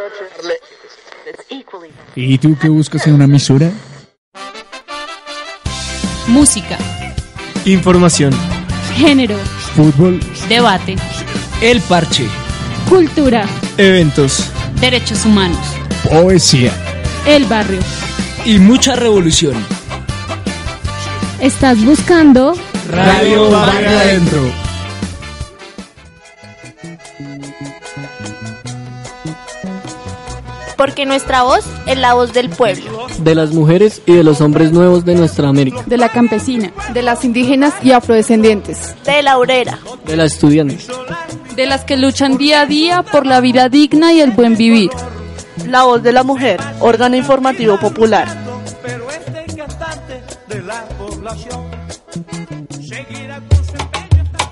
¿Y tú qué buscas en una emisora? Música, información, género, Fútbol, debate, el parche, cultura, eventos derechos humanos, poesía el barrio. y mucha revolución. ¿Estás buscando? Radio Barrio Adentro. Porque nuestra voz es la voz del pueblo, de las mujeres y de los hombres nuevos de nuestra América, De la campesina, de las indígenas y afrodescendientes, de la obrera, de las estudiantes, de las que luchan día a día por la vida digna y el buen vivir. La Voz de la Mujer, órgano informativo popular. Pero este cantante de la población seguirá con su empeño.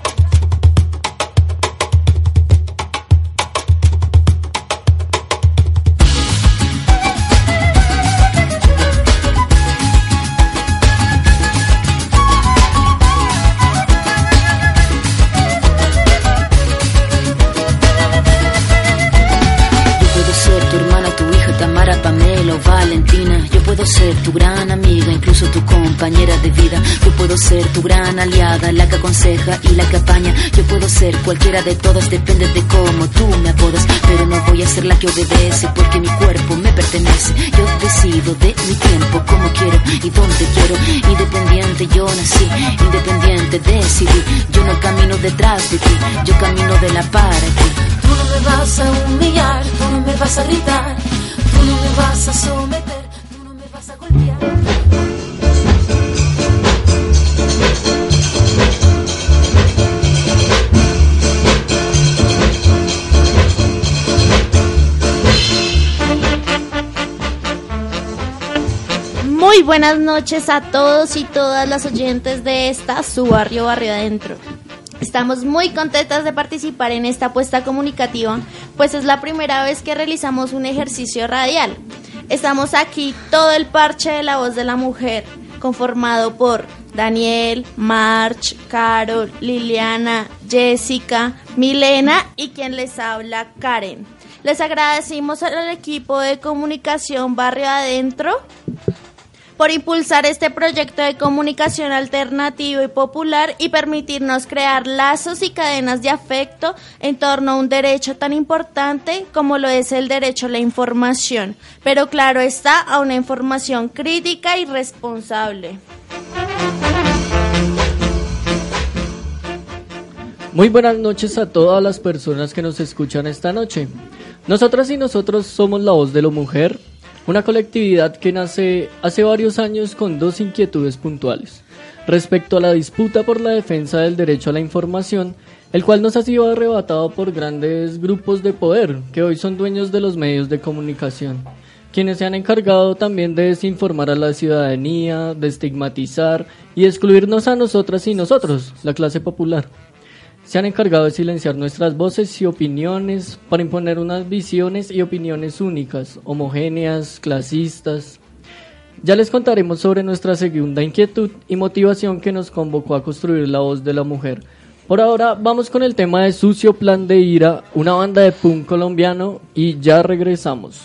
Valentina, yo puedo ser tu gran amiga, incluso tu compañera de vida. Yo puedo ser tu gran aliada, la que aconseja y la que apaña. Yo puedo ser cualquiera de todas, depende de cómo tú me apodas. Pero no voy a ser la que obedece, porque mi cuerpo me pertenece. Yo decido de mi tiempo, cómo quiero y dónde quiero. Independiente yo nací, independiente decidí. Yo no camino detrás de ti, yo camino de la para ti. Tú no me vas a humillar, tú no me vas a gritar. Tú no me vas a someter, tú no me vas a golpear. Muy buenas noches a todos y todas las oyentes de esta su Barrio Adentro. Estamos muy contentas de participar en esta apuesta comunicativa, pues es la primera vez que realizamos un ejercicio radial. Estamos aquí todo el parche de la Voz de la Mujer, conformado por Daniel, March, Carol, Liliana, Jessica, Milena y quien les habla, Karen. Les agradecemos al equipo de comunicación Barrio Adentro por impulsar este proyecto de comunicación alternativo y popular y permitirnos crear lazos y cadenas de afecto en torno a un derecho tan importante como lo es el derecho a la información, pero claro está, a una información crítica y responsable. Muy buenas noches a todas las personas que nos escuchan esta noche. Nosotras y nosotros somos La Voz de la Mujer, una colectividad que nace hace varios años con dos inquietudes puntuales. Respecto a la disputa por la defensa del derecho a la información, el cual nos ha sido arrebatado por grandes grupos de poder, que hoy son dueños de los medios de comunicación, quienes se han encargado también de desinformar a la ciudadanía, de estigmatizar y excluirnos a nosotras y nosotros, la clase popular. Se han encargado de silenciar nuestras voces y opiniones para imponer unas visiones y opiniones únicas, homogéneas, clasistas. Ya les contaremos sobre nuestra segunda inquietud y motivación que nos convocó a construir La Voz de la Mujer. Por ahora vamos con el tema de Sucio Plan de Ira, una banda de punk colombiano, y ya regresamos.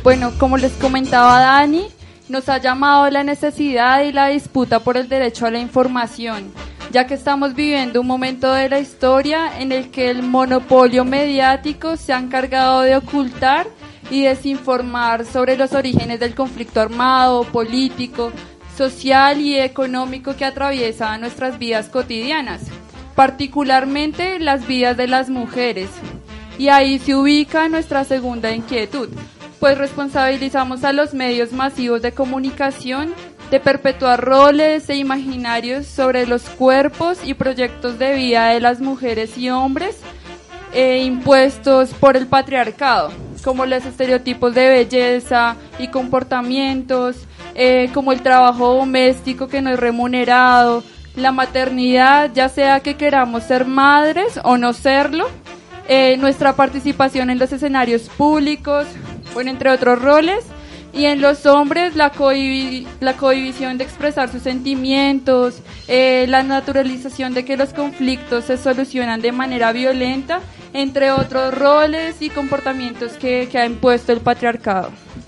Bueno, como les comentaba Dani, nos ha llamado la necesidad y la disputa por el derecho a la información, ya que estamos viviendo un momento de la historia en el que el monopolio mediático se ha encargado de ocultar y desinformar sobre los orígenes del conflicto armado, político, social y económico que atraviesa nuestras vidas cotidianas, particularmente las vidas de las mujeres. Y ahí se ubica nuestra segunda inquietud, pues responsabilizamos a los medios masivos de comunicación de perpetuar roles e imaginarios sobre los cuerpos y proyectos de vida de las mujeres y hombres impuestos por el patriarcado, como los estereotipos de belleza y comportamientos, como el trabajo doméstico que no es remunerado, la maternidad, ya sea que queramos ser madres o no serlo, nuestra participación en los escenarios públicos, bueno, entre otros roles, y en los hombres la cohibición de expresar sus sentimientos, la naturalización de que los conflictos se solucionan de manera violenta, entre otros roles y comportamientos que ha impuesto el patriarcado.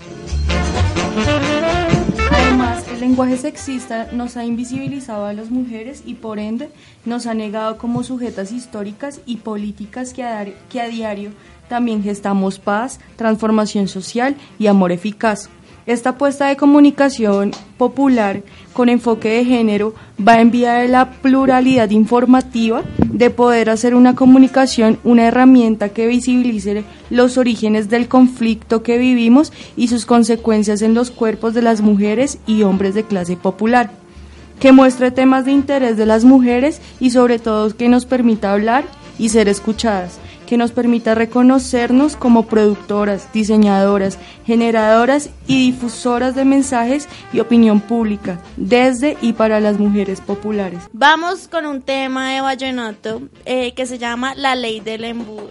Además, el lenguaje sexista nos ha invisibilizado a las mujeres y por ende nos ha negado como sujetas históricas y políticas que a diario también gestamos paz, transformación social y amor eficaz. Esta apuesta de comunicación popular con enfoque de género va en vía de la pluralidad informativa, de poder hacer una comunicación una herramienta que visibilice los orígenes del conflicto que vivimos y sus consecuencias en los cuerpos de las mujeres y hombres de clase popular, que muestre temas de interés de las mujeres y sobre todo que nos permita hablar y ser escuchadas, que nos permita reconocernos como productoras, diseñadoras, generadoras y difusoras de mensajes y opinión pública, desde y para las mujeres populares. Vamos con un tema de vallenato que se llama La Ley del Embudo.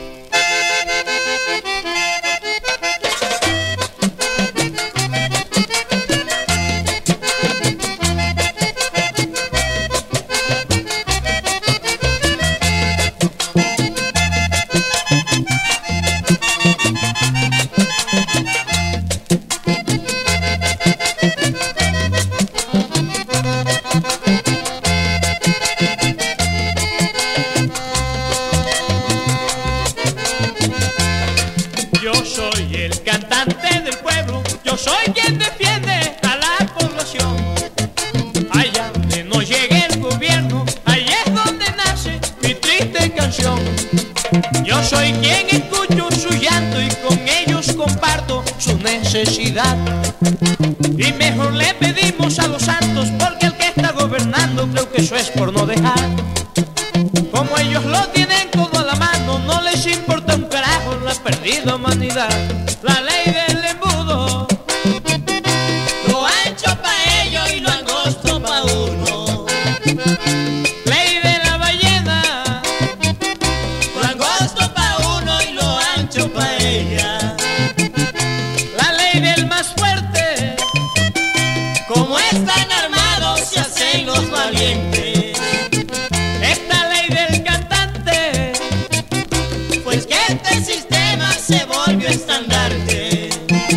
Soy quien defiende a la población. Allá donde no llegue el gobierno, ahí es donde nace mi triste canción. Yo soy quien escucho su llanto y con ellos comparto su necesidad. Y mejor le pedimos a los santos, porque el que está gobernando creo que eso es por no dejar. Como ellos lo tienen todo a la mano, no les importa un carajo la perdida humanidad. La ley del embudo lo ancho pa' ellos y lo angosto pa' uno. Ley de la ballena, lo angosto pa' uno y lo ancho pa' ella. La ley del más fuerte, como están armados se hacen los valientes. Esta ley del cantante, pues que este sistema se volvió estandarte.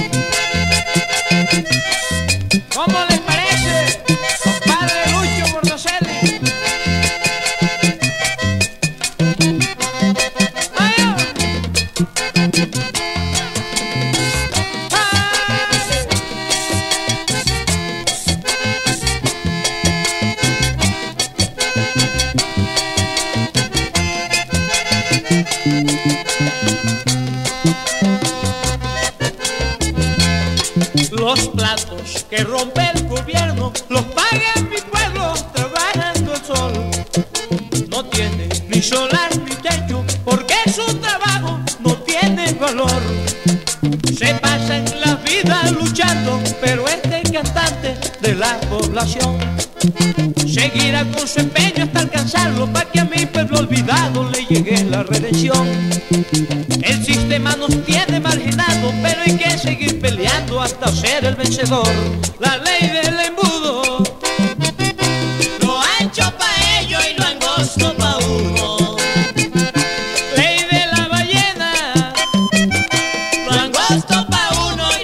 ¿Cómo les parece, compadre Lucho Bordoselli? Los platos que rompe el gobierno los paga mi pueblo trabajando el sol. No tiene ni solar ni techo porque su trabajo no tiene valor. Se pasan la vida luchando, pero este cantante de la población seguirá con su empeño hasta alcanzarlo, para que a mi pueblo olvidado le llegue la redención. El sistema nos tiene marginados, pero hay que seguir peleando hasta ser el vencedor. La ley del embudo, lo ancho pa' ellos y lo angosto pa' uno. Ley de la ballena, lo angosto pa' uno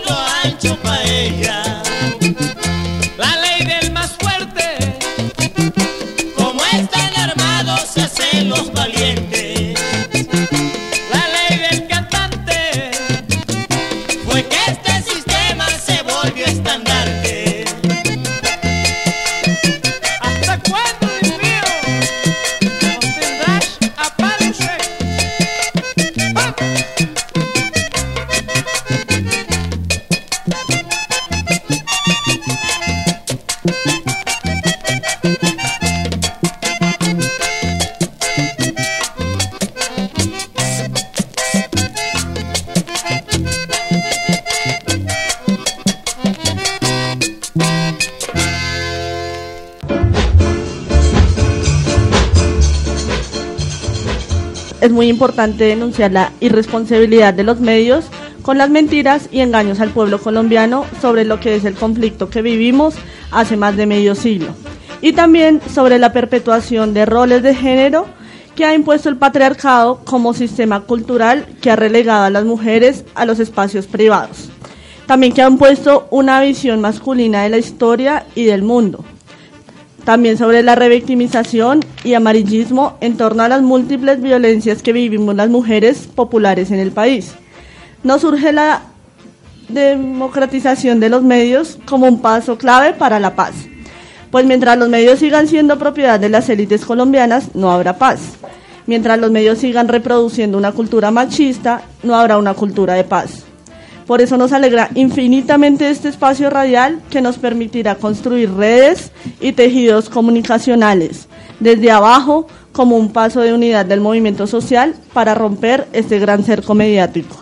es muy importante denunciar la irresponsabilidad de los medios con las mentiras y engaños al pueblo colombiano sobre lo que es el conflicto que vivimos hace más de medio siglo. Y también sobre la perpetuación de roles de género que ha impuesto el patriarcado como sistema cultural que ha relegado a las mujeres a los espacios privados. También que ha impuesto una visión masculina de la historia y del mundo. También sobre la revictimización y amarillismo en torno a las múltiples violencias que vivimos las mujeres populares en el país. Nos surge la democratización de los medios como un paso clave para la paz. Pues mientras los medios sigan siendo propiedad de las élites colombianas, no habrá paz. Mientras los medios sigan reproduciendo una cultura machista, no habrá una cultura de paz. Por eso nos alegra infinitamente este espacio radial que nos permitirá construir redes y tejidos comunicacionales desde abajo como un paso de unidad del movimiento social para romper este gran cerco mediático.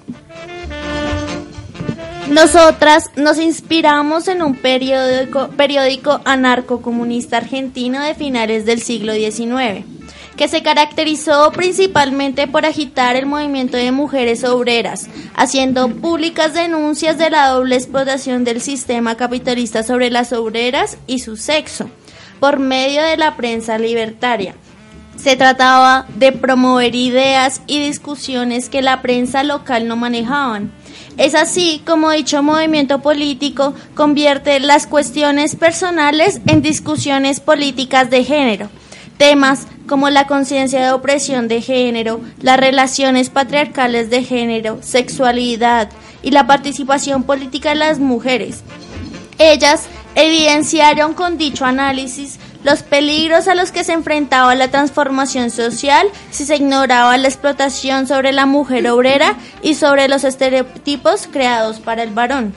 Nosotras nos inspiramos en un periódico anarcocomunista argentino de finales del siglo XIX, que se caracterizó principalmente por agitar el movimiento de mujeres obreras, haciendo públicas denuncias de la doble explotación del sistema capitalista sobre las obreras y su sexo, por medio de la prensa libertaria. Se trataba de promover ideas y discusiones que la prensa local no manejaban. Es así como dicho movimiento político convierte las cuestiones personales en discusiones políticas de género. Temas como la conciencia de opresión de género, las relaciones patriarcales de género, sexualidad y la participación política de las mujeres. Ellas evidenciaron con dicho análisis los peligros a los que se enfrentaba la transformación social si se ignoraba la explotación sobre la mujer obrera y sobre los estereotipos creados para el varón.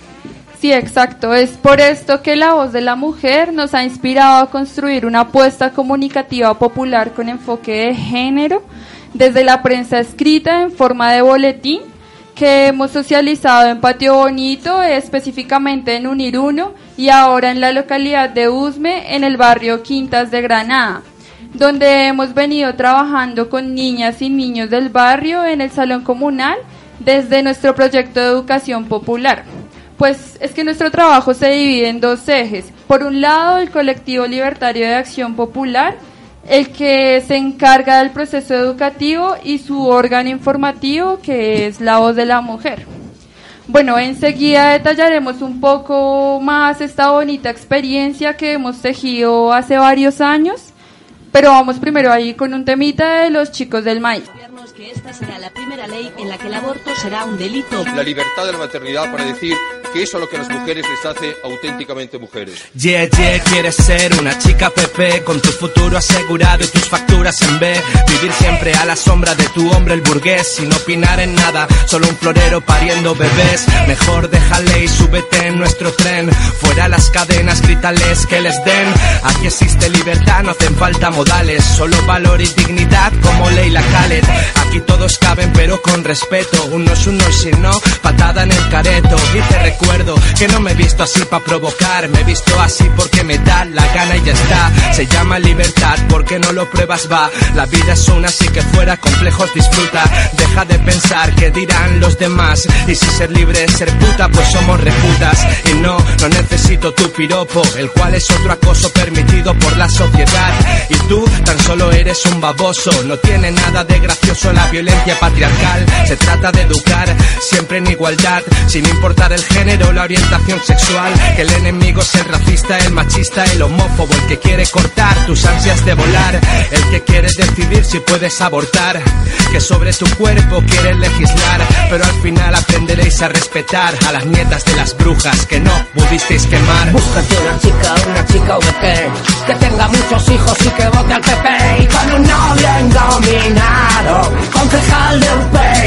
Sí, exacto. Es por esto que La Voz de la Mujer nos ha inspirado a construir una apuesta comunicativa popular con enfoque de género, desde la prensa escrita en forma de boletín, que hemos socializado en Patio Bonito, específicamente en Uniruno, y ahora en la localidad de Usme, en el barrio Quintas de Granada, donde hemos venido trabajando con niñas y niños del barrio en el salón comunal desde nuestro proyecto de educación popular. Pues es que nuestro trabajo se divide en dos ejes. Por un lado, el colectivo libertario de acción popular, el que se encarga del proceso educativo, y su órgano informativo, que es La Voz de la Mujer. Bueno, enseguida detallaremos un poco más esta bonita experiencia que hemos tejido hace varios años, pero vamos primero ahí con un temita de Los Chicos del Maíz. Que esta será la primera ley en la que el aborto será un delito. La libertad de la maternidad para decir que eso es lo que a las mujeres les hace auténticamente mujeres. Yeah, quieres ser una chica PP con tu futuro asegurado y tus facturas en B. Vivir siempre a la sombra de tu hombre el burgués, sin opinar en nada, solo un florero pariendo bebés. Mejor déjale y súbete en nuestro tren. Fuera las cadenas, grítales que les den. Aquí existe libertad, no hacen falta modales, solo valor y dignidad como Leila Khaled. Aquí todos caben pero con respeto, uno es uno y si no, patada en el careto. Y te recuerdo que no me he visto así pa' provocar, me he visto así porque me da la gana y ya está. Se llama libertad, porque no lo pruebas va. La vida es una, así que fuera complejos disfruta. Deja de pensar que dirán los demás, y si ser libre es ser puta, pues somos reputas. Y no necesito tu piropo, el cual es otro acoso permitido por la sociedad. Y tú tan solo eres un baboso, no tiene nada de gracioso la violencia patriarcal. Se trata de educar siempre en igualdad, sin importar el género o la orientación sexual. Que el enemigo es el racista, el machista, el homófobo, el que quiere cortar tus ansias de volar, el que quiere decidir si puedes abortar, que sobre tu cuerpo quiere legislar. Pero al final aprenderéis a respetar a las nietas de las brujas que no pudisteis quemar. Búscate una chica VT, que tenga muchos hijos y que vote al PP, y con un novio engominado, concejal del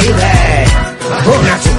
PIB.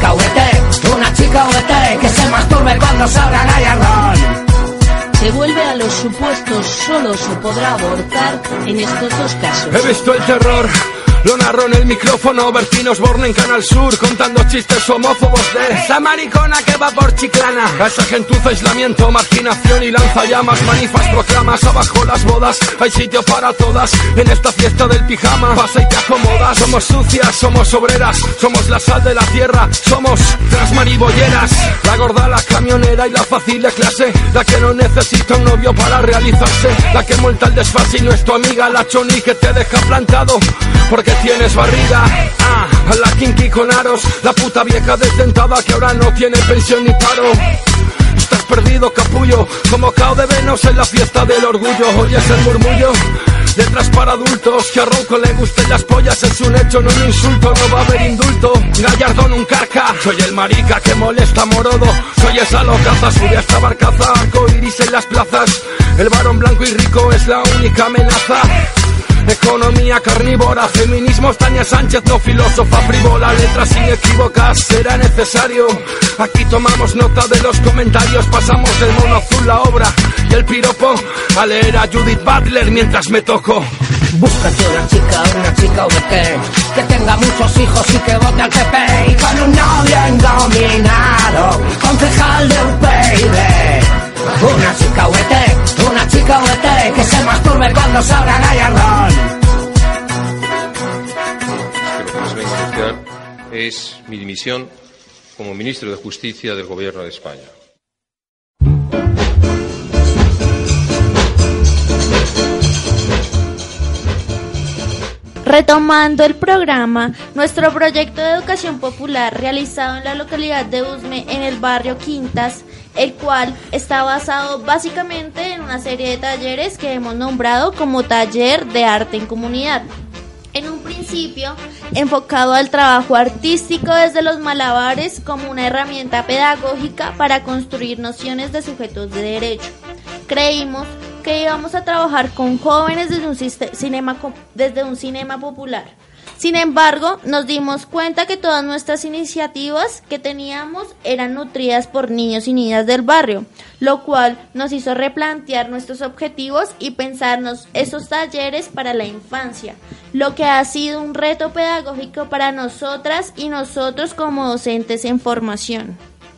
Una chica VT, que se masturbe cuando salga Gallardón. Se vuelve a los supuestos, solo se podrá abortar en estos dos casos. He visto el terror Lo narro en el micrófono, Bertín Osborne en Canal Sur, contando chistes homófobos de esa maricona que va por Chiclana. A esa gentuza, aislamiento, marginación y lanzallamas, manifas, proclamas, abajo las bodas, hay sitio para todas. En esta fiesta del pijama, pasa y te acomodas. Somos sucias, somos obreras, somos la sal de la tierra, somos las maribolleras. La gorda, la camionera y la fácil de clase, la que no necesita un novio para realizarse, la que monta el desfase y no es tu amiga, la choni que te deja plantado porque tienes barriga. La kinky con aros, la puta vieja desdentada que ahora no tiene pensión ni paro. Estás perdido, capullo, como cao de Venus en la fiesta del orgullo. Oyes el murmullo, letras para adultos, que a Rouco le gusten las pollas, es un hecho, no un insulto, no va a haber indulto. Gallardón un carca, soy el marica que molesta morodo, soy esa locaza, sube hasta barcaza, arcoiris en las plazas, el varón blanco y rico es la única amenaza. Economía carnívora, feminismo, Tania Sánchez, no filósofa frívola, letras inequívocas, será necesario. Aquí tomamos nota de los comentarios, pasamos del mono azul, la obra y el piropo, a leer a Judith Butler mientras me toco. Búscate una chica VT, que tenga muchos hijos y que vote al PP, y con un novio engominado, concejal de UPyD. Una chica VT, que se masturbe cuando salga Gallardón. Lo que les vengo a anunciar es mi dimisión como ministro de Justicia del Gobierno de España. Retomando el programa, nuestro proyecto de educación popular realizado en la localidad de Usme, en el barrio Quintas, el cual está basado básicamente en una serie de talleres que hemos nombrado como Taller de Arte en Comunidad. En un principio, enfocado al trabajo artístico desde los malabares como una herramienta pedagógica para construir nociones de sujetos de derecho. Creímos que íbamos a trabajar con jóvenes desde un cinema popular. Sin embargo, nos dimos cuenta que todas nuestras iniciativas que teníamos eran nutridas por niños y niñas del barrio, lo cual nos hizo replantear nuestros objetivos y pensarnos esos talleres para la infancia, lo que ha sido un reto pedagógico para nosotras y nosotros como docentes en formación.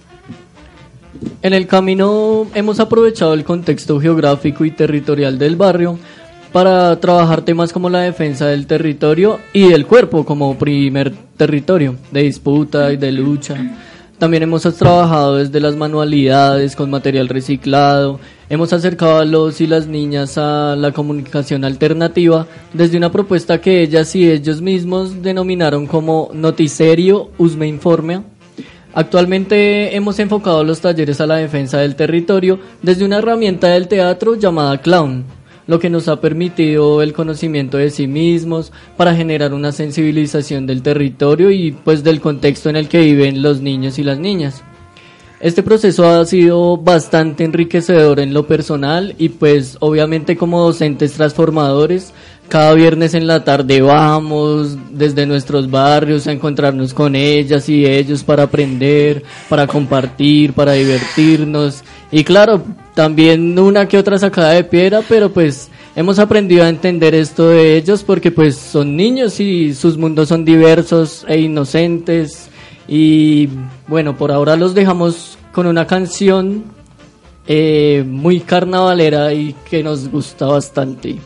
En el camino hemos aprovechado el contexto geográfico y territorial del barrio para trabajar temas como la defensa del territorio y del cuerpo como primer territorio de disputa y de lucha. También hemos trabajado desde las manualidades con material reciclado, hemos acercado a los y las niñas a la comunicación alternativa desde una propuesta que ellas y ellos mismos denominaron como Noticerio Usme Informa. Actualmente hemos enfocado los talleres a la defensa del territorio desde una herramienta del teatro llamada Clown, lo que nos ha permitido el conocimiento de sí mismos para generar una sensibilización del territorio y pues del contexto en el que viven los niños y las niñas. Este proceso ha sido bastante enriquecedor en lo personal y pues obviamente como docentes transformadores, cada viernes en la tarde vamos desde nuestros barrios a encontrarnos con ellas y ellos para aprender, para compartir, para divertirnos y claro, también una que otra sacada de piedra, pero pues hemos aprendido a entender esto de ellos porque pues son niños y sus mundos son diversos e inocentes y bueno, por ahora los dejamos con una canción muy carnavalera y que nos gusta bastante.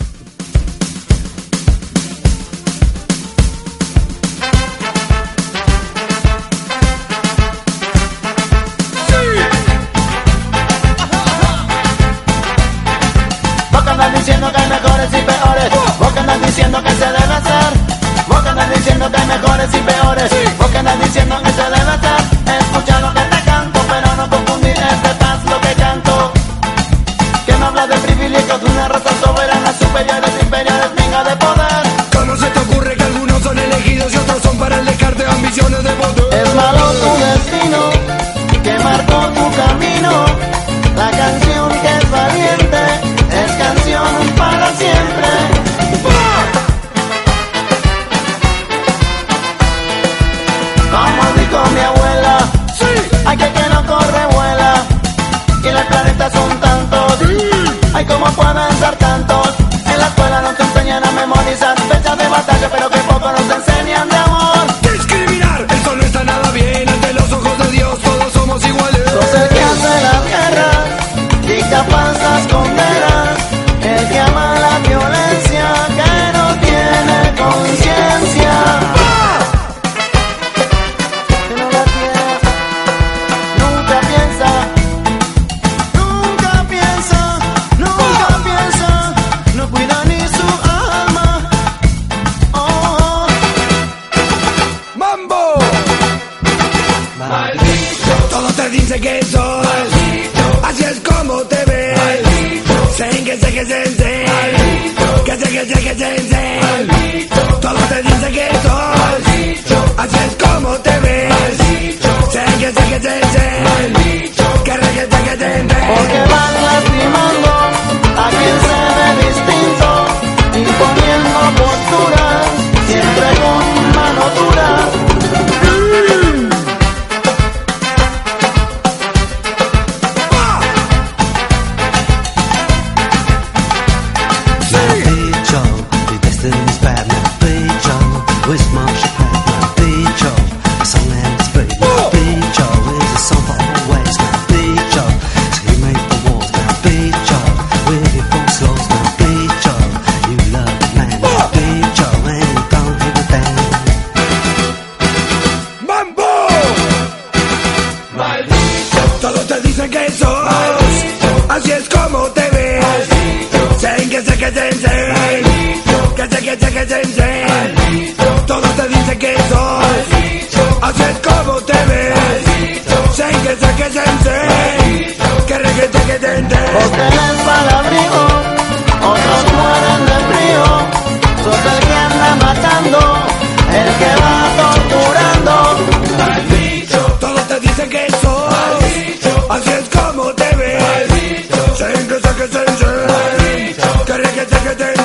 Diciendo que hay mejores y peores, vos que andas diciendo que se debe hacer, vos que andas diciendo que hay mejores y peores, vos que andas diciendo que se debe hacer, escucha lo que te canto, pero no confundir este paz lo que canto, que no habla de privilegios de una raza soberana, superiores, inferiores, venga de poder. ¿Cómo se te ocurre que algunos son elegidos y otros son para el descarte ambiciones de poder? Es malo tu destino, que marcó tu camino, la canción que es valiente, es canción para siempre. Como dijo mi abuela, Maldito. Todos te dicen que sos maldito. Así es como te ves. Maldito. Sé que sensei. Maldito. Que sensei. Maldito. Todos te dicen que sos maldito. Así es como te ves. Maldito. Sé que sensei. Maldito. Que sensei. Porque van lastimando a quien se ve distinto, imponiendo posturas, siempre con mano dura. Todos te dicen que sos, así es como te ves. Sé que sensei, que sensei. Porque les palabrigo, otros mueren de frío. Sos el que anda matando, el que va torturando. Maldito. Todos te dicen que sos, así es como te ves. Sé que sensei, que sensei.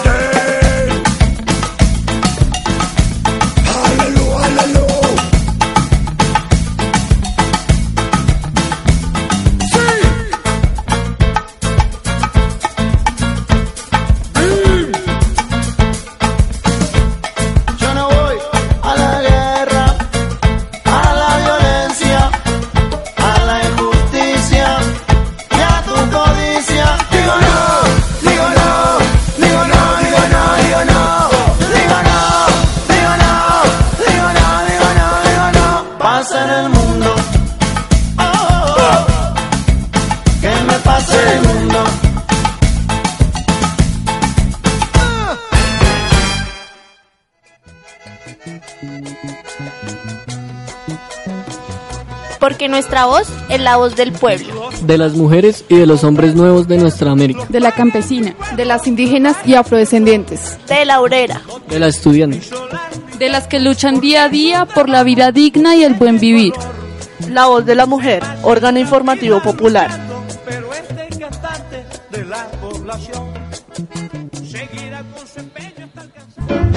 Porque nuestra voz es la voz del pueblo. De las mujeres y de los hombres nuevos de nuestra América. De la campesina, de las indígenas y afrodescendientes. De la obrera. De la estudiante. De las que luchan día a día por la vida digna y el buen vivir. La voz de la mujer, órgano informativo popular. Pero este cantante de la población seguirá con su empeño hasta alcanzar.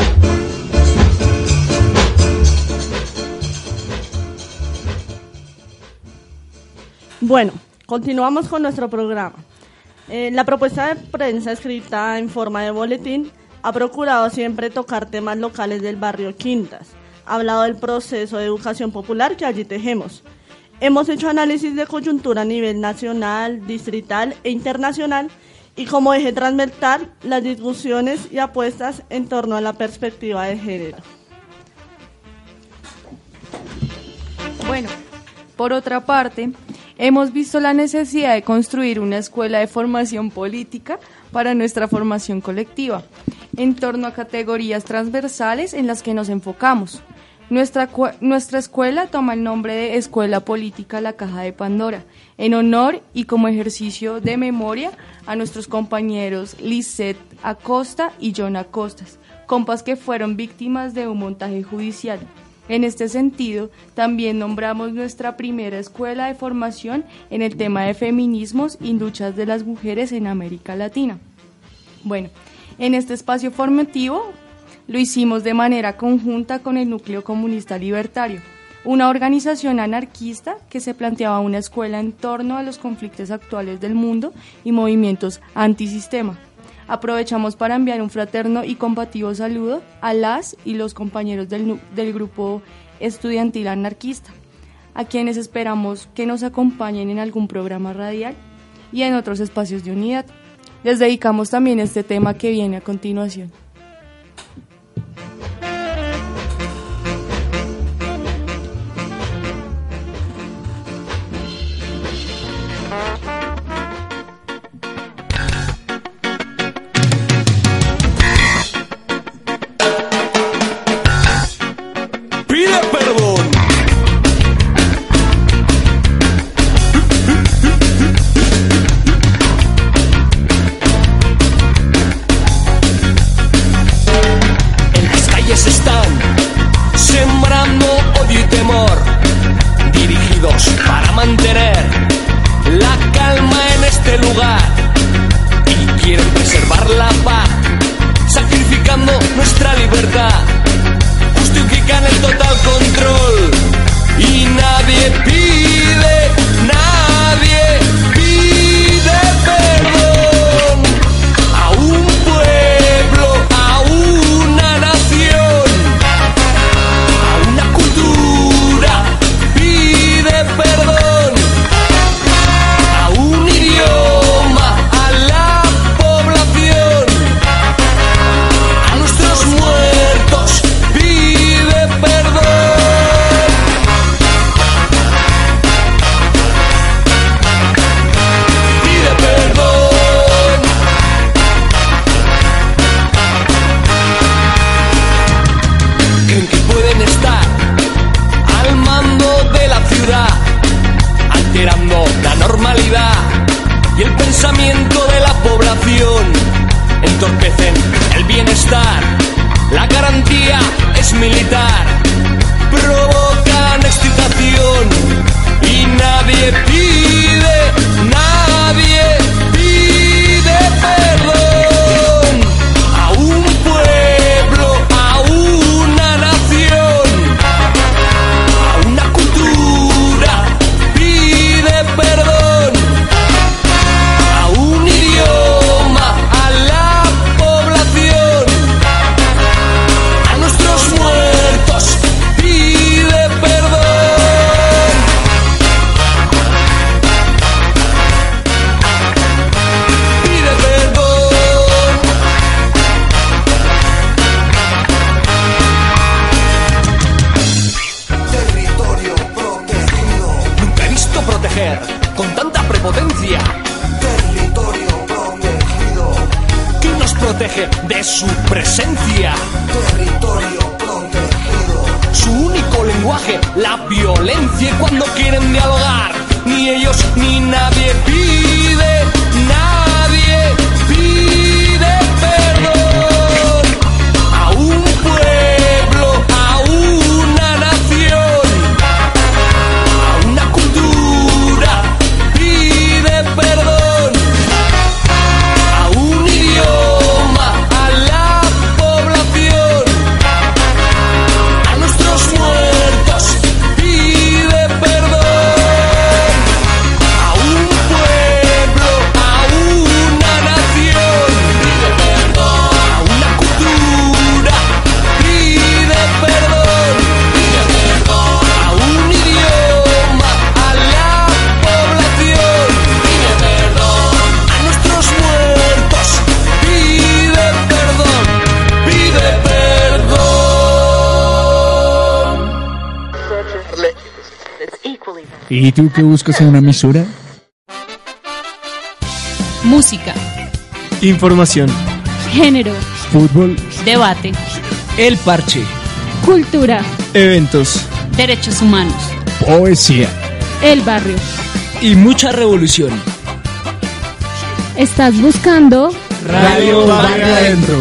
Bueno, continuamos con nuestro programa. La propuesta de prensa escrita en forma de boletín ha procurado siempre tocar temas locales del barrio Quintas. Ha hablado del proceso de educación popular que allí tejemos. Hemos hecho análisis de coyuntura a nivel nacional, distrital e internacional y como eje transversal las discusiones y apuestas en torno a la perspectiva de género. Bueno, por otra parte, hemos visto la necesidad de construir una escuela de formación política para nuestra formación colectiva, en torno a categorías transversales en las que nos enfocamos. Nuestra escuela toma el nombre de Escuela Política La Caja de Pandora, en honor y como ejercicio de memoria a nuestros compañeros Lisette Acosta y John Acostas, compas que fueron víctimas de un montaje judicial. En este sentido, también nombramos nuestra primera escuela de formación en el tema de feminismos y luchas de las mujeres en América Latina. Bueno, en este espacio formativo lo hicimos de manera conjunta con el Núcleo Comunista Libertario, una organización anarquista que se planteaba una escuela en torno a los conflictos actuales del mundo y movimientos antisistema. Aprovechamos para enviar un fraterno y combativo saludo a las y los compañeros del grupo estudiantil anarquista, a quienes esperamos que nos acompañen en algún programa radial y en otros espacios de unidad. Les dedicamos también este tema que viene a continuación. alterando la normalidad y el pensamiento de la población. Entorpecen el bienestar, la garantía es militar, provocan excitación y nadie pide perdón a un pueblo, a una nación, a una cultura pide perdón, a un idioma, a la población, a nuestros muertos pide perdón. Pide perdón. Territorio protegido. Nunca he visto proteger con tanta prepotencia. Territorio protegido. ¿Quién nos protege de su presencia? Territorio protegido. Su único lenguaje, la violencia. Y cuando quieren dialogar, ni ellos ni nadie pide perdón a un pueblo, a una nación, a una cultura pide perdón, a un idioma, a la población, a nuestros muertos pide perdón, a un pueblo, a una nación pide perdón, a una cultura pide perdón, a un idioma, a la población pide perdón, a nuestros muertos pide perdón, pide perdón. ¿Y tú qué buscas en una emisora? Música, Información. género, Fútbol. debate, El Parche. Cultura, Eventos. derechos humanos, Poesía. el barrio. Y mucha revolución. ¿Estás buscando? Radio Barrio Adentro.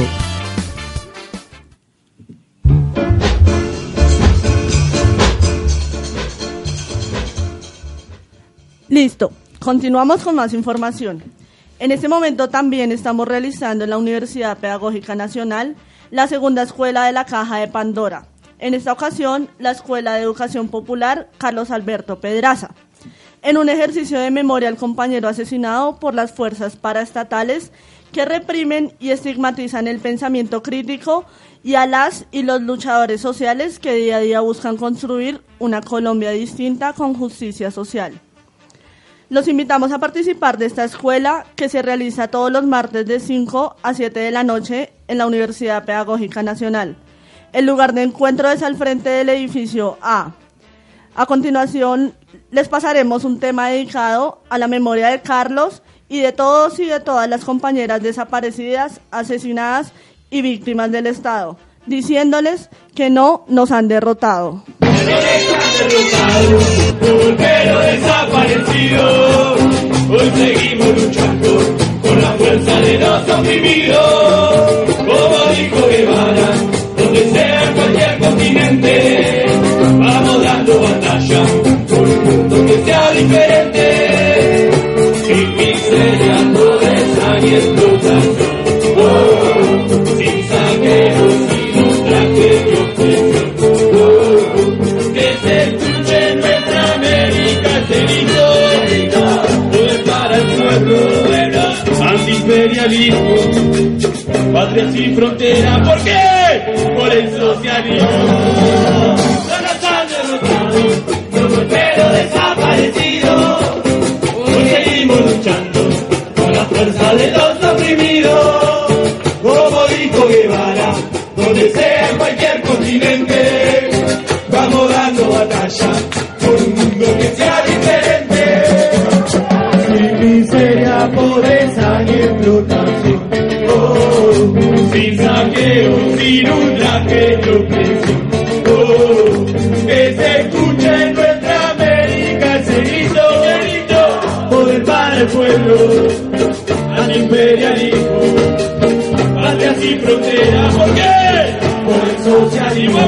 Listo, continuamos con más información. En este momento también estamos realizando en la Universidad Pedagógica Nacional la segunda escuela de la Caja de Pandora. En esta ocasión, la Escuela de Educación Popular Carlos Alberto Pedraza. En un ejercicio de memoria al compañero asesinado por las fuerzas paraestatales que reprimen y estigmatizan el pensamiento crítico y a las y los luchadores sociales que día a día buscan construir una Colombia distinta con justicia social. Los invitamos a participar de esta escuela que se realiza todos los martes de 5 a 7 de la noche en la Universidad Pedagógica Nacional. El lugar de encuentro es al frente del edificio A. A continuación, les pasaremos un tema dedicado a la memoria de Carlos y de todos y de todas las compañeras desaparecidas, asesinadas y víctimas del Estado, diciéndoles que no nos han derrotado. Pero desaparecido, hoy seguimos luchando con la fuerza de los oprimidos. Como dijo Guevara, donde sea en cualquier continente, vamos dando batalla por un mundo que sea diferente. Sin miseria, pobreza y explotación, sin saqueos, sin ultraje y opresión. Que se escuche en nuestra América este grito, poder para el pueblo, antiimperialismo, patria sin frontera. ¿Por qué? Por el socialismo. No nos han derrotado, somos pero desaparecidos. Hoy seguimos luchando con la fuerza de los oprimidos. Como dijo Guevara, donde sea en cualquier continente, vamos dando batalla por un mundo que sea diferente. Sin miseria, pobreza ni explotación, sin saqueo, sin ultraje y opresión. pueblo, antiimperialismo, patria sin fronteras. ¿Por qué? Por el socialismo.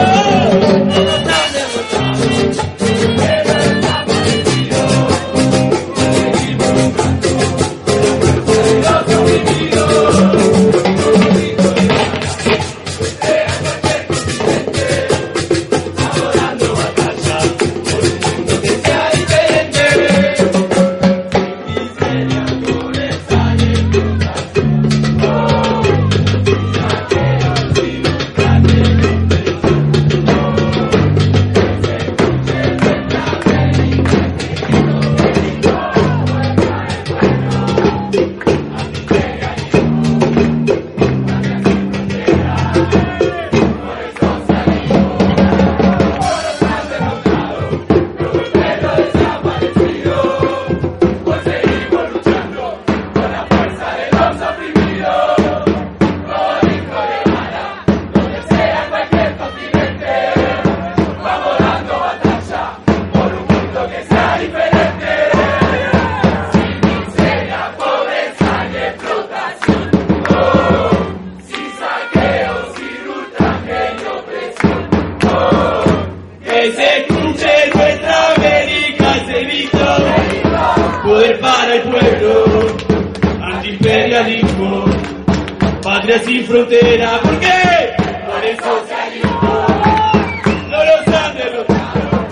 Poder para el pueblo, antiimperialismo, patria sin frontera. ¿Por qué? Por el socialismo. No los han derrotado.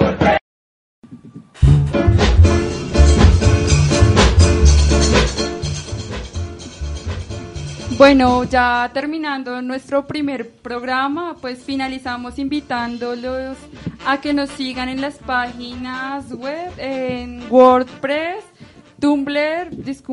Bueno, ya terminando nuestro primer programa, pues finalizamos invitándolos a que nos sigan en las páginas web, en WordPress, Tumblr,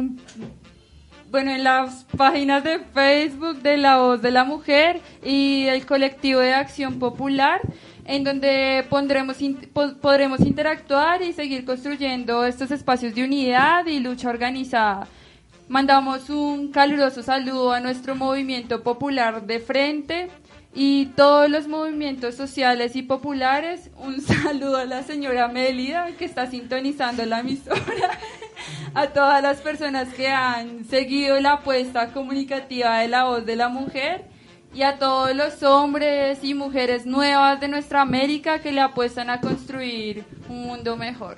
en las páginas de Facebook de La Voz de la Mujer y el Colectivo de Acción Popular, en donde podremos interactuar y seguir construyendo estos espacios de unidad y lucha organizada. Mandamos un caluroso saludo a nuestro movimiento popular de frente y todos los movimientos sociales y populares. Un saludo a la señora Mélida, que está sintonizando la emisora, a todas las personas que han seguido la apuesta comunicativa de La Voz de la Mujer y a todos los hombres y mujeres nuevas de nuestra América que le apuestan a construir un mundo mejor.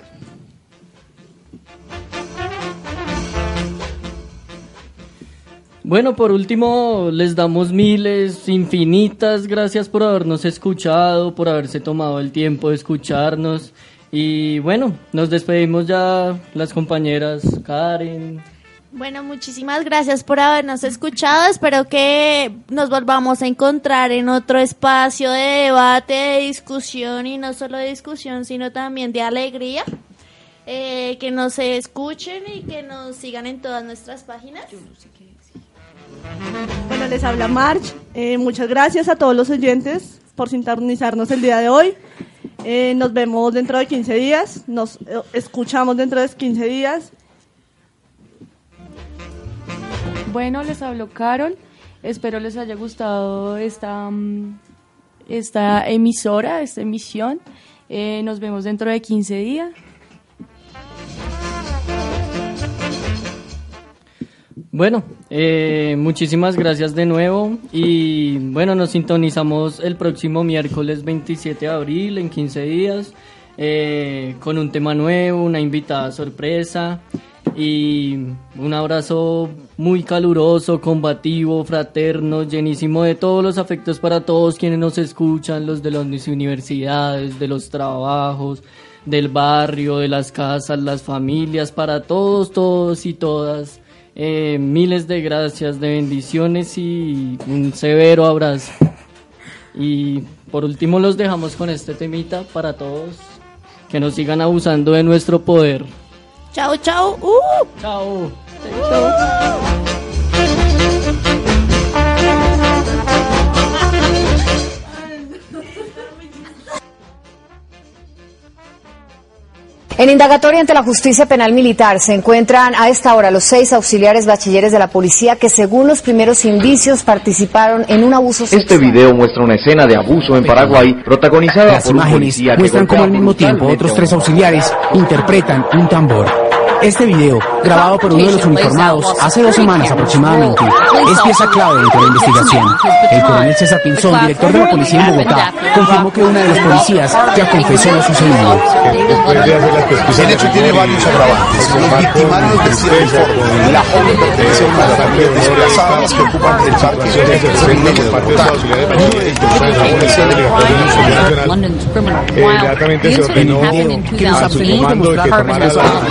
Bueno, por último, les damos infinitas gracias por habernos escuchado, por haberse tomado el tiempo de escucharnos. Y bueno, nos despedimos ya las compañeras Karen. Bueno, muchísimas gracias por habernos escuchado. Espero que nos volvamos a encontrar en otro espacio de debate, de discusión, y no solo de discusión, sino también de alegría. Que nos escuchen y que nos sigan en todas nuestras páginas. Bueno, les habla March. Muchas gracias a todos los oyentes por sintonizarnos el día de hoy. Nos vemos dentro de 15 días. Nos escuchamos dentro de 15 días. Bueno, les habló Carol. Espero les haya gustado esta emisión. Nos vemos dentro de 15 días. Bueno, muchísimas gracias de nuevo y bueno, nos sintonizamos el próximo miércoles 27 de abril en 15 días con un tema nuevo, una invitada sorpresa y un abrazo muy caluroso, combativo, fraterno, llenísimo de todos los afectos para todos quienes nos escuchan, los de las universidades, de los trabajos, del barrio, de las casas, las familias, para todos y todas. Miles de gracias, de bendiciones y un severo abrazo. Y por último los dejamos con este temita para todos, que nos sigan abusando de nuestro poder. Chao, chao. Chao. En indagatoria ante la Justicia Penal Militar se encuentran a esta hora los 6 auxiliares bachilleres de la policía que, según los primeros indicios, participaron en un abuso sexual. Este video muestra una escena de abuso en Paraguay protagonizada Las por un imágenes policía que muestran cómo al mismo tiempo brutalmente otros 3 auxiliares interpretan un tambor. Este video, grabado por uno de los uniformados hace 2 semanas aproximadamente, es pieza clave dentro de la investigación. El coronel César Pinzón, director de la policía en Bogotá, confirmó que una de los policías ya confesó lo sucedido. El hecho tiene varios agravantes. Los victimarios del informe. La joven pertenece a una de las mujeres desplazadas que ocupan el parque de Bogotá. Uno de ellos, la policía de inmediatamente se ordenó a su comando de que tomara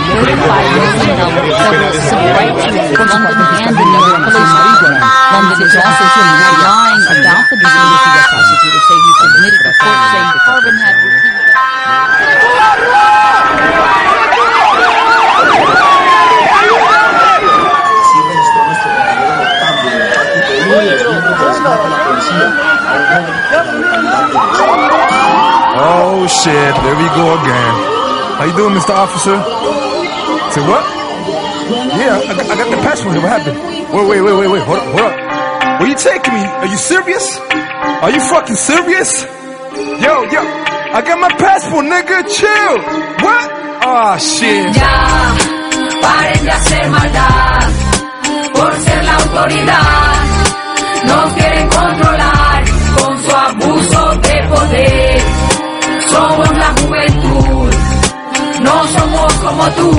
Oh shit, there we go again. How you doing, Mr. Officer? Say what? Yeah, I got the passport. What happened? Wait. Hold up. Where you taking me? Are you serious? Are you fucking serious? Yo, I got my passport, nigga. Chill. What? Oh shit. Ya, paren de hacer maldad por ser la autoridad. Nos quieren controlar con su abuso de poder. Somos la juventud, no somos como tú.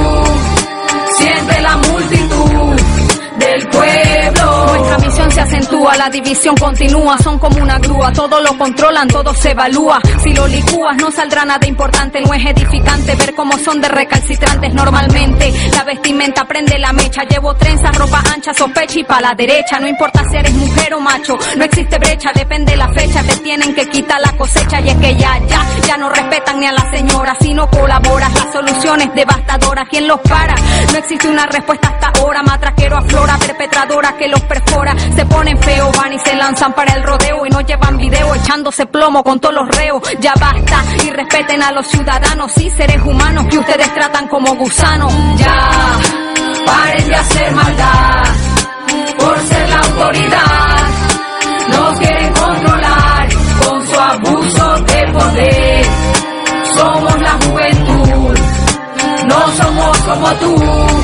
Siente la multitud del pueblo. Nuestra misión se acentúa, la división continúa. Son como una grúa, todo lo controlan, todo se evalúa. Si lo licúas no saldrá nada importante. No es edificante ver cómo son de recalcitrantes normalmente. La vestimenta prende la mecha. Llevo trenzas, ropa ancha, sospecha y pa' la derecha. No importa si eres mujer o macho, no existe brecha, depende la fecha. Te tienen que quitar la cosecha. Y es que ya no respetan ni a la señora. Si no colaboras, la solución es devastadora. ¿Quién los para? No existe una respuesta hasta ahora. Matraquero aflora, perpetradora que los perfora. Se ponen feo, van y se lanzan para el rodeo. Y no llevan video echándose plomo con todos los reos. Ya basta y respeten a los ciudadanos. Sí, seres humanos que ustedes tratan como gusanos. Ya, paren de hacer maldad por ser la autoridad. Nos quieren controlar con su abuso de poder. Somos la juventud, no somos como tú.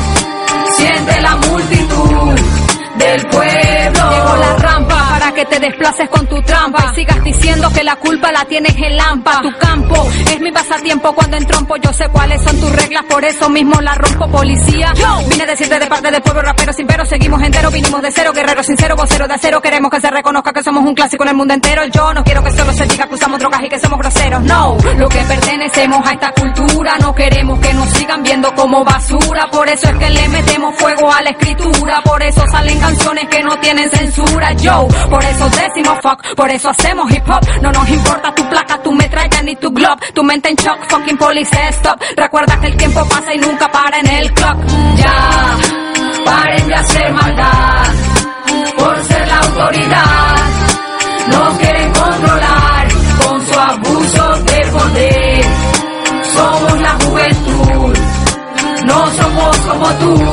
Siente la multitud del pueblo. Llegó la rampa para que te desplaces con tu trampa y sigas diciendo que la culpa la tienes el Lampa. Tu campo es mi pasatiempo cuando entrompo. Yo sé cuáles son tus reglas, por eso mismo la rompo, policía. Vine a decirte de parte del pueblo rapero sin pero. Seguimos enteros, vinimos de cero, guerrero sincero, vocero de acero. Queremos que se reconozca que somos un clásico en el mundo entero. Yo no quiero que solo se diga que usamos drogas y que somos groseros. No, lo que pertenecemos a esta cultura. No queremos que nos sigan viendo como basura. Por eso es que le metemos fuego a la escritura. Por eso salen canciones que no tienen censura. Yo, por eso decimos fuck, por eso hacemos hip hop. No nos importa tu placa, tu metralla ni tu glob. Tu mente en shock, fucking police stop. Recuerda que el tiempo pasa y nunca para en el clock. Ya, paren de hacer maldad por ser la autoridad. Nos quieren controlar con su abuso de poder. Somos la juventud, no somos como tú.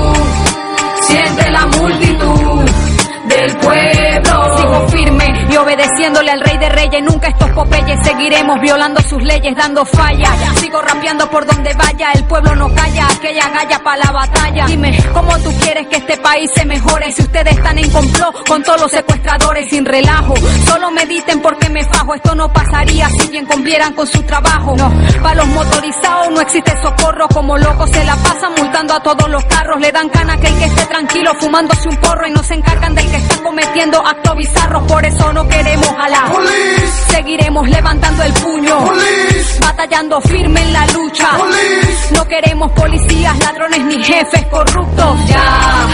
Siente la multitud del pueblo. Sigo firme y obedeciéndole al rey de reyes. Nunca estos popeyes seguiremos violando sus leyes, dando falla. Sigo rapeando por donde vaya, el pueblo no calla. Aquella galla pa' la batalla. Dime, ¿cómo tú quieres que este país se mejore? Si ustedes están en complot con todos los secuestradores sin relajo. Solo mediten porque me fajo. Esto no pasaría si bien cumplieran con su trabajo. No, para los motorizados no existe socorro. Como locos se la pasan multando a todos los carros. Le dan cana a aquel que esté tranquilo fumándose un porro. Y no se encargan del que está cometiendo actos bizarros. Por eso no queremos a la police. Seguiremos levantando el puño, police. Batallando firme en la lucha, police. No queremos policías, ladrones ni jefes corruptos. Ya,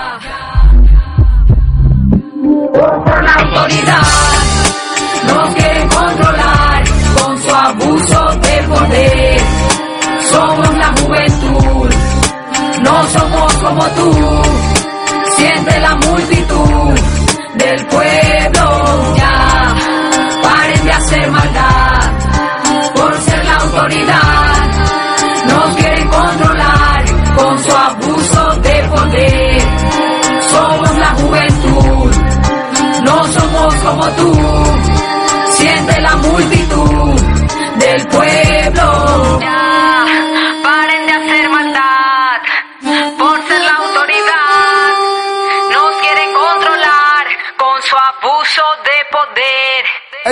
por la autoridad nos quieren controlar con su abuso de poder. Somos la juventud, no somos como tú. Siente la multitud del pueblo. Ya, paren de hacer maldad por ser la autoridad. Nos quieren controlar con su abuso de poder. Somos la juventud, no somos como tú. Siente la multitud del pueblo. Ya, paren de hacer maldad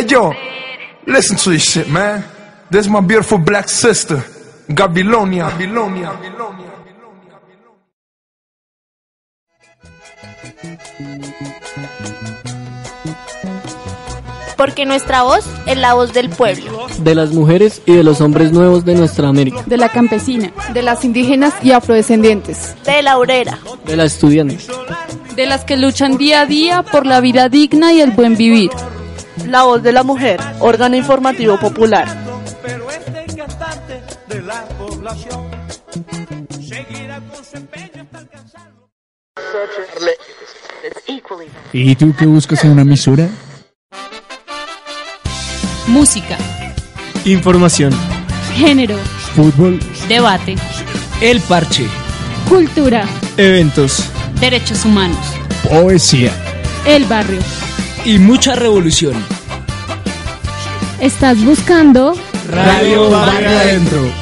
Hey yo, listen to this shit, man. This is my beautiful black sister, Gabilonia. Porque nuestra voz es la voz del pueblo. De las mujeres y de los hombres nuevos de nuestra América. De la campesina, de las indígenas y afrodescendientes. De la obrera. De la estudiante. De las que luchan día a día por la vida digna y el buen vivir. La voz de la mujer, órgano informativo popular. Pero este cantante de la población seguirá con su empeño hasta alcanzarlo. ¿Y tú qué buscas en una emisora? Música, Información. género, Fútbol. debate, El Parche. cultura, Eventos. derechos humanos, Poesía. el barrio. Y mucha revolución. ¿Estás buscando? Radio Barrio Adentro.